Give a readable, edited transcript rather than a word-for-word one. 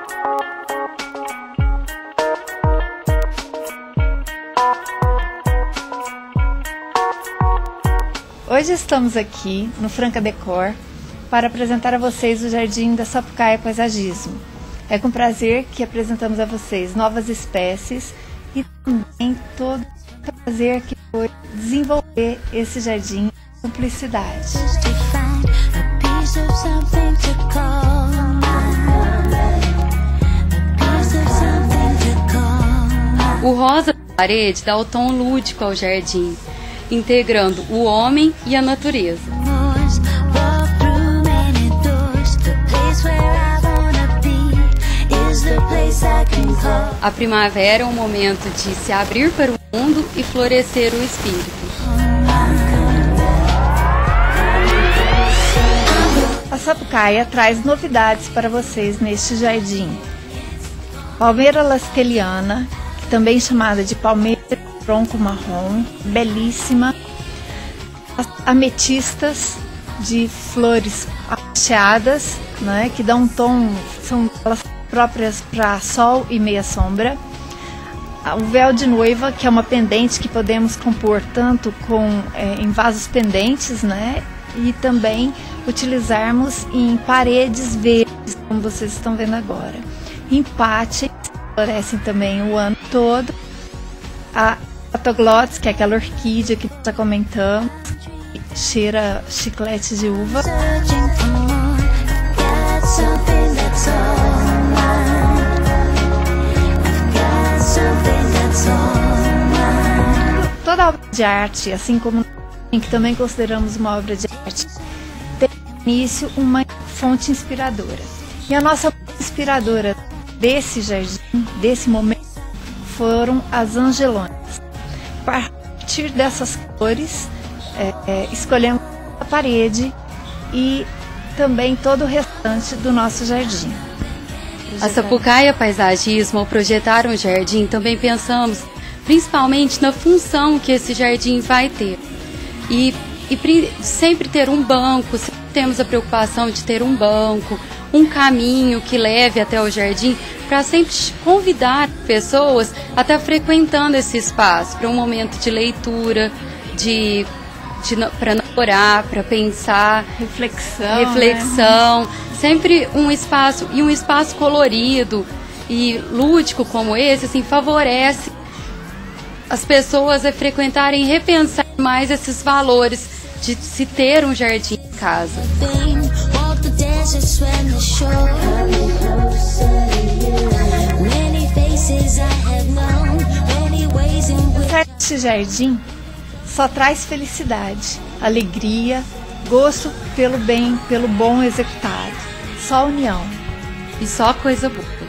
Hoje estamos aqui no Franca Decor para apresentar a vocês o Jardim da Sapucaia Paisagismo. É com prazer que apresentamos a vocês novas espécies e também todo o prazer que foi desenvolver esse jardim com simplicidade. O rosa da parede dá o tom lúdico ao jardim, integrando o homem e a natureza. A primavera é um momento de se abrir para o mundo e florescer o espírito. A Sapucaia traz novidades para vocês neste jardim. Palmeira lasteliana, também chamada de palmeira de tronco marrom, belíssima. As ametistas de flores acheadas, né, que dão um tom, são elas próprias para sol e meia sombra. O véu de noiva, que é uma pendente que podemos compor tanto em vasos pendentes, né, e também utilizarmos em paredes verdes, como vocês estão vendo agora. Empate, florescem também o ano todo. A Autoglots, que é aquela orquídea que já comentamos, que cheira chiclete de uva. Toda obra de arte, assim como que também consideramos uma obra de arte, tem início uma fonte inspiradora. E a nossa inspiradora desse jardim, desse momento, foram as angelônias. A partir dessas cores, escolhemos a parede e também todo o restante do nosso jardim. A Sapucaia Paisagismo, ao projetar um jardim, também pensamos principalmente na função que esse jardim vai ter. E sempre ter um banco, sempre temos a preocupação de ter um banco, um caminho que leve até o jardim, para sempre convidar pessoas a estar frequentando esse espaço, para um momento de leitura, para namorar, para pensar, reflexão, né? Sempre um espaço colorido e lúdico como esse, assim, favorece as pessoas a frequentarem e repensar mais esses valores de se ter um jardim em casa. Este jardim só traz felicidade, alegria, gosto pelo bem, pelo bom executado. Só união. E só coisa boa.